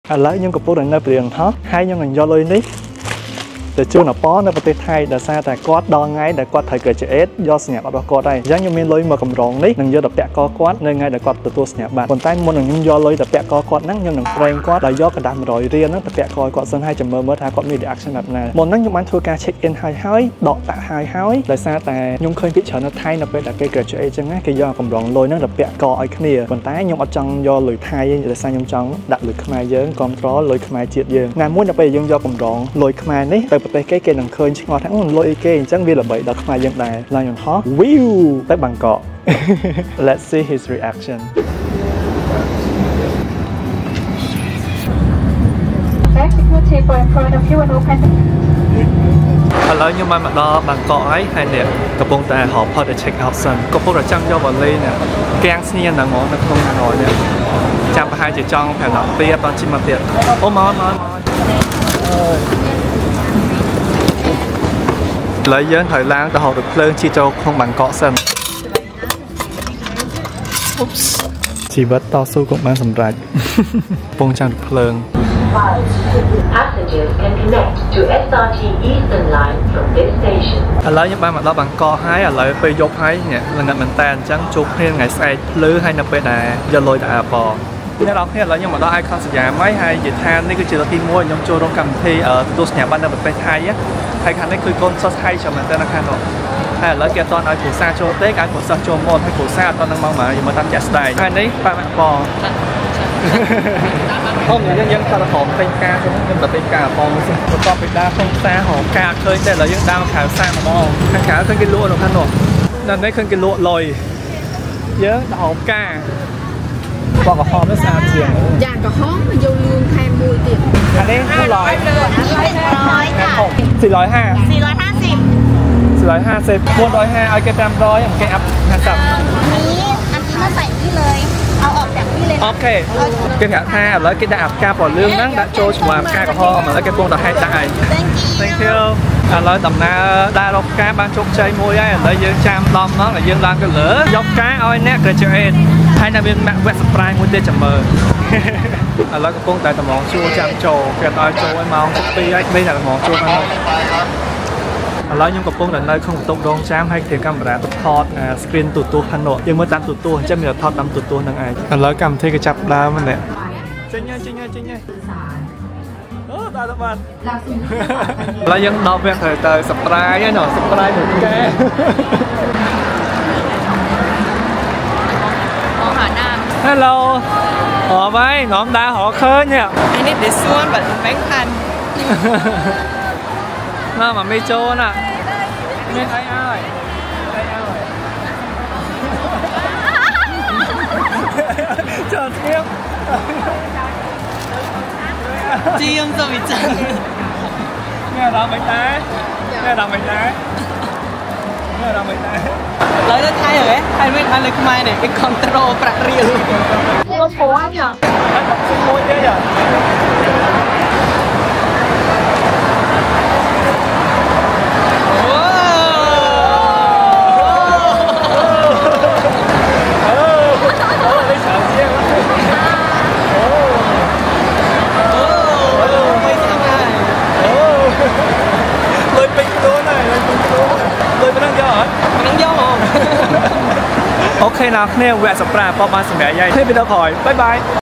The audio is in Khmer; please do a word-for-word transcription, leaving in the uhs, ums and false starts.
ឥឡូវខ្ញុំកំពុងតែនៅព្រៀងថោះហើយខ្ញុំនឹងយកលុយនេះទៅជូនអប៉នៅប្រទេសថៃដោយសារតែគាត់ដល់ថ្ងៃដែលគាត់ត្រូវ graduate យកសញ្ញាបត្ររបស់គាត់ហើយអញ្ចឹងខ្ញុំមានលុយមកកម្រងនេះនឹងយកទៅពាក់កគាត់នៅថ្ងៃដែលគាត់ទទួលសញ្ញាបត្រប៉ុន្តែមុននឹងខ្ញុំយកលុយទៅពាក់កគាត់ហ្នឹងខ្ញុំនឹងប្រេងគាត់ដោយយកកណ្ដាស់មួយរយរៀលហ្នឹងទៅពាក់កគាត់សិនហើយចាំមើលមើលថាគាត់មាន reaction បែបណាមុនហ្នឹងខ្ញុំបានធ្វើការ check in ហើយហើយដកតាក់ហើយហើយដោយសារតែខ្ញុំឃើញពីច្រើននៅថៃនៅពេលដែលគេ graduate អញ្ចឹងគេយកកម្រងលុយហ្នឹងទៅពាក់កឲ្យគ្នាប៉ុន្តែខ្ញុំអត់ចង់យកលុយថៃទេដោយសារខ្ញុំចង់ដាក់លុយខ្មែរយើងគ្រប់គ្រងលុយខ្មែរជាតិយើងថ្ងៃមួយដល់ពេលយើងយកកម្រងលុយខ្មែរនេះទៅប្រទេសគេគេនឹងឃើញឆ្ងល់ថាលុយអីគេអញ្ចឹងវាល្បីដល់ខ្មែរយើងដែរឡើងយន្តហោះ View ទៅបាងកក Let's see his reaction ឥឡូវខ្ញុំបានមកដល់បាងកកហើយហើយនេះកំពុងតែរកផតទៅ check out សិនកំពុងតែចាំយកវ៉ាលីនេះគាំងស្នៀនដល់ហ្មងនៅក្នុងហាណូយនេះចាំប្រហែលជាចង់ប្រឡប់ទៀតដល់ជិះមកទៀតអូមកមកមកឥឡូវយើងត្រូវឡើងទៅហៅរថភ្លើងជិះចូលក្នុងបាងកកសិនជីវិតតស៊ូក៏បានសម្រេចពងចាំរថភ្លើង Passengers can connect to เอส อาร์ ที Eastern Line from this station ឥឡូវខ្ញុំបានមកដល់បាងកកហើយឥឡូវពេលយប់ហើយនេះល្ងិតមែនតើអញ្ចឹងជួបគ្នាថ្ងៃស្អែកភ្លឺហើយនៅពេលដែលយកលុយទៅអាប៉អ្នកនរគ្នាឥឡូវខ្ញុំមកដល់ Icon សយាមហើយហើយនិយាយថានេះគឺជាលើកទីមួយខ្ញុំចូលរួមកម្មវិធីទទួលសញ្ញាបត្រនៅប្រទេសថៃហើយខាងនេះគឺកូនសិស្សថៃច្រើនមែនតើនៅខាងនោះហើយឥឡូវគេអត់ទាន់ឲ្យគ្រូសាចូលទេគេឲ្យគ្រូសិស្សចូលមកហើយគ្រូសាអត់ទាន់នឹងមកមកយើងមើលតាមជាក់ស្ដែងហើយនេះប៉ាម៉ាក់ប៉ខ្ញុំយើងយើងថាហោមពេញការខ្ញុំខ្ញុំទៅពេញការបងបន្ទាប់ពីដើរក្នុងផ្សារហោមការឃើញតែឥឡូវយើងដើរមកខៅផ្សារហ្មងខាងក្រៅឃើញគេលក់នៅខាងនោះនៅនេះឃើញគេលក់លុយយើងទៅហោមការបងក៏ហោមទៅស្អាតជាងយ៉ាងក៏ហោមមកយកលឿងខែមួយទៀតអានេះ400 450 450 450 450ឲ្យគេ500គេអាប់ห้าสิบนี้อันนี้มาใส่นี่เลยเอาออกจากนี่เลยโอเคគេថាថាឥឡូវគេដាក់អាប់ការពណ៌លឿងហ្នឹងដាក់ចូលជាមួយអាប់ការក្រហមឥឡូវគេពងដល់ហែកដាក់ហើយ Thank you ឥឡូវដំណើរដើររកផ្កាបានជោគជ័យមួយហើយឥឡូវយើងចាំដំណងដែលយើងឡើងទៅលើយកផ្កាឲ្យអ្នក graduate ហើយនៅមានវគ្គ surprise មួយទៀតចាំមើលឥឡូវកំពុងតែតម្រងជួលចាំចូលគេឲ្យចូលឲ្យម៉ោងសិបពីរហើយមេតែតម្រងជួលហ្នឹងឥឡូវខ្ញុំកំពុងតែនៅក្នុងបន្ទប់រងចាំហើយគេកាមេរ៉ាទៅថត screen ទូទស្សន៍ខាងនោះយើងមើលតាមទូទស្សន៍អញ្ចឹងមានថតតាមទូទស្សន៍ហ្នឹងឯងឥឡូវកម្មវិធីគេចាប់ដើមហ្នឹងចេញចេញចេញអូដល់ទៅបានឥឡូវយើងដល់វគ្គទៅ surprise ហើយណោះ surprise មួយកែมองหาหน้า Hello อ๋อไม่น้องดาหอเคยเนี่ย I need this one but แบงค์พันน่ามาไม่โจน่ะไม่ไอ้อ้ายไอ้อ้ายจอดเทียบจียมจะวิจัย nghe làm mấy cái nghe làm mấy cái nghe làm mấy cái lấy tới thay rồi đấy thay mấy thay lấy mai này cái control bạc riêng nó phố nhỉ không môi thế nhỉโอเคนะเนี่ยแวะสปราพอมาสมัยใหญ่ให้ไปเดินคอยบายบาย